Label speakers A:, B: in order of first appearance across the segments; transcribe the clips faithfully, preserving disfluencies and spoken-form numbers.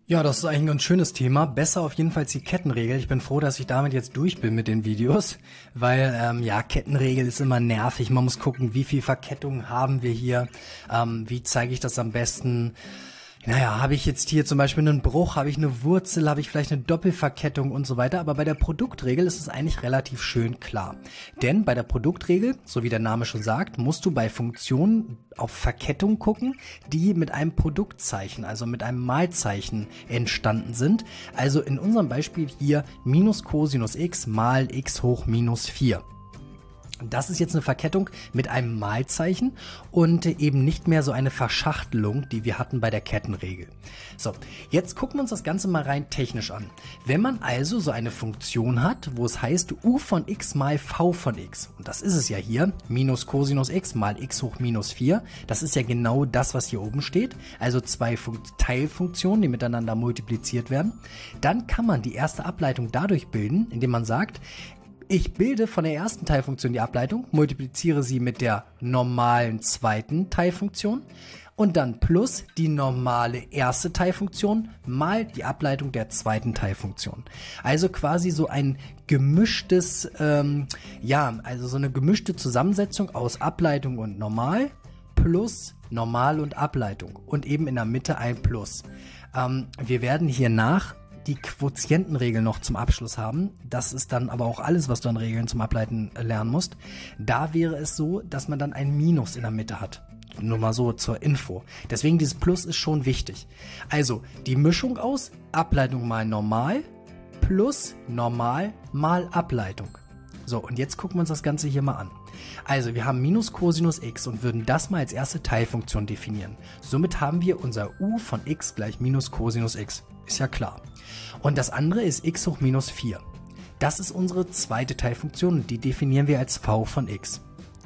A: Ja, das ist eigentlich ein ganz schönes Thema. Besser auf jeden Fall als die Kettenregel. Ich bin froh, dass ich damit jetzt durch bin mit den Videos, weil ähm, ja, Kettenregel ist immer nervig. Man muss gucken, wie viel Verkettung haben wir hier, ähm, wie zeige ich das am besten. Naja, habe ich jetzt hier zum Beispiel einen Bruch, habe ich eine Wurzel, habe ich vielleicht eine Doppelverkettung und so weiter. Aber bei der Produktregel ist es eigentlich relativ schön klar. Denn bei der Produktregel, so wie der Name schon sagt, musst du bei Funktionen auf Verkettung gucken, die mit einem Produktzeichen, also mit einem Malzeichen entstanden sind. Also in unserem Beispiel hier minus Cosinus x mal x hoch minus vier. Das ist jetzt eine Verkettung mit einem Malzeichen und eben nicht mehr so eine Verschachtelung, die wir hatten bei der Kettenregel. So, jetzt gucken wir uns das Ganze mal rein technisch an. Wenn man also so eine Funktion hat, wo es heißt u von x mal v von x, und das ist es ja hier, minus Cosinus x mal x hoch minus vier, das ist ja genau das, was hier oben steht, also zwei Teilfunktionen, die miteinander multipliziert werden, dann kann man die erste Ableitung dadurch bilden, indem man sagt, ich bilde von der ersten Teilfunktion die Ableitung, multipliziere sie mit der normalen zweiten Teilfunktion und dann plus die normale erste Teilfunktion mal die Ableitung der zweiten Teilfunktion. Also quasi so ein gemischtes, ähm, ja, also so eine gemischte Zusammensetzung aus Ableitung und Normal plus Normal und Ableitung und eben in der Mitte ein Plus. Ähm, wir werden hier nach die Quotientenregel noch zum Abschluss haben. Das ist dann aber auch alles, was du an Regeln zum Ableiten lernen musst. Da wäre es so, dass man dann ein Minus in der Mitte hat. Nur mal so zur Info. Deswegen dieses Plus ist schon wichtig. Also die Mischung aus Ableitung mal Normal plus Normal mal Ableitung. So, und jetzt gucken wir uns das Ganze hier mal an. Also wir haben minus Cosinus x und würden das mal als erste Teilfunktion definieren. Somit haben wir unser u von x gleich minus Cosinus x. Ist ja klar. Und das andere ist x hoch minus vier. Das ist unsere zweite Teilfunktion und die definieren wir als v von x.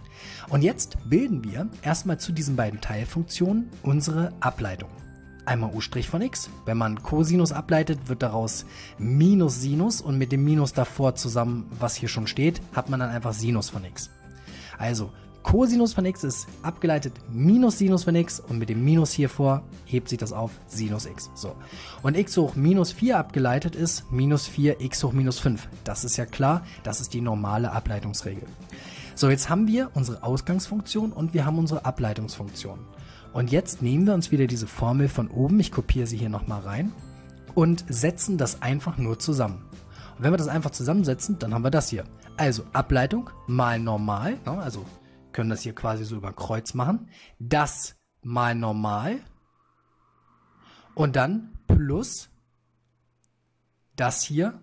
A: Und jetzt bilden wir erstmal zu diesen beiden Teilfunktionen unsere Ableitung. Einmal u' von x. Wenn man Cosinus ableitet, wird daraus minus Sinus und mit dem Minus davor zusammen, was hier schon steht, hat man dann einfach Sinus von x. Also Cosinus von x ist abgeleitet minus Sinus von x und mit dem Minus hier vor hebt sich das auf Sinus x. So. Und x hoch minus vier abgeleitet ist minus vier x hoch minus fünf. Das ist ja klar, das ist die normale Ableitungsregel. So, jetzt haben wir unsere Ausgangsfunktion und wir haben unsere Ableitungsfunktion. Und jetzt nehmen wir uns wieder diese Formel von oben, ich kopiere sie hier nochmal rein und setzen das einfach nur zusammen. Und wenn wir das einfach zusammensetzen, dann haben wir das hier. Also Ableitung mal Normal, also können das hier quasi so über Kreuz machen, das mal Normal und dann plus das hier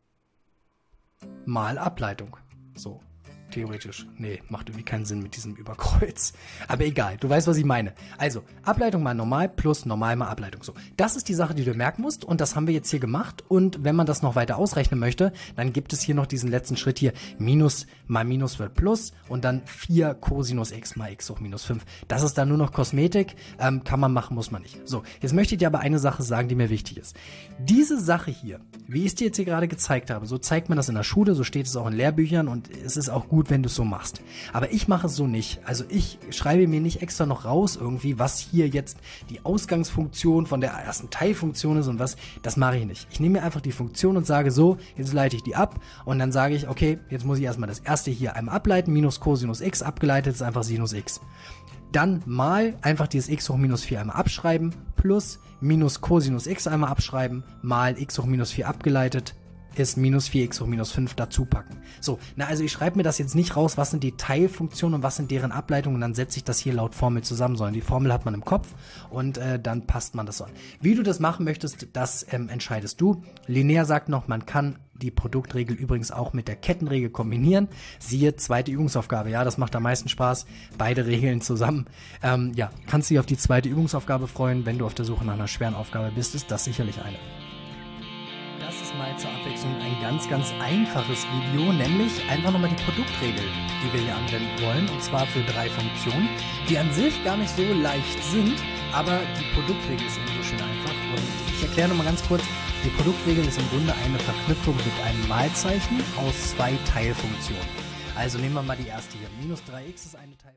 A: mal Ableitung. So. Theoretisch. Nee, macht irgendwie keinen Sinn mit diesem Überkreuz. Aber egal, du weißt, was ich meine. Also, Ableitung mal Normal plus Normal mal Ableitung. So, das ist die Sache, die du merken musst und das haben wir jetzt hier gemacht. Und wenn man das noch weiter ausrechnen möchte, dann gibt es hier noch diesen letzten Schritt hier. Minus mal Minus wird Plus und dann vier Cosinus x mal x hoch minus fünf. Das ist dann nur noch Kosmetik. Ähm, kann man machen, muss man nicht. So, jetzt möchte ich dir aber eine Sache sagen, die mir wichtig ist. Diese Sache hier, wie ich es dir jetzt hier gerade gezeigt habe, so zeigt man das in der Schule, so steht es auch in Lehrbüchern und es ist auch gut, wenn du es so machst. Aber ich mache es so nicht. Also ich schreibe mir nicht extra noch raus irgendwie, was hier jetzt die Ausgangsfunktion von der ersten Teilfunktion ist und was. Das mache ich nicht. Ich nehme mir einfach die Funktion und sage so, jetzt leite ich die ab und dann sage ich, okay, jetzt muss ich erstmal das erste hier einmal ableiten, minus Cosinus x, abgeleitet ist einfach Sinus x. Dann mal einfach dieses x hoch minus vier einmal abschreiben, plus minus Cosinus x einmal abschreiben, mal x hoch minus vier abgeleitet, ist minus vier x hoch minus fünf dazu packen. So, na also ich schreibe mir das jetzt nicht raus, was sind die Teilfunktionen und was sind deren Ableitungen und dann setze ich das hier laut Formel zusammen, sondern die Formel hat man im Kopf und äh, dann passt man das so an. Wie du das machen möchtest, das ähm, entscheidest du. Linear sagt noch, man kann die Produktregel übrigens auch mit der Kettenregel kombinieren. Siehe zweite Übungsaufgabe. Ja, das macht am meisten Spaß. Beide Regeln zusammen. Ähm, ja, kannst dich auf die zweite Übungsaufgabe freuen. Wenn du auf der Suche nach einer schweren Aufgabe bist, ist das sicherlich eine. Das ist mal zur Abwechslung ein ganz, ganz einfaches Video, nämlich einfach nochmal die Produktregel, die wir hier anwenden wollen, und zwar für drei Funktionen, die an sich gar nicht so leicht sind, aber die Produktregel ist eben so schön einfach. Und ich erkläre nochmal ganz kurz, die Produktregel ist im Grunde eine Verknüpfung mit einem Malzeichen aus zwei Teilfunktionen. Also nehmen wir mal die erste hier. Minus drei x ist eine Teilfunktion.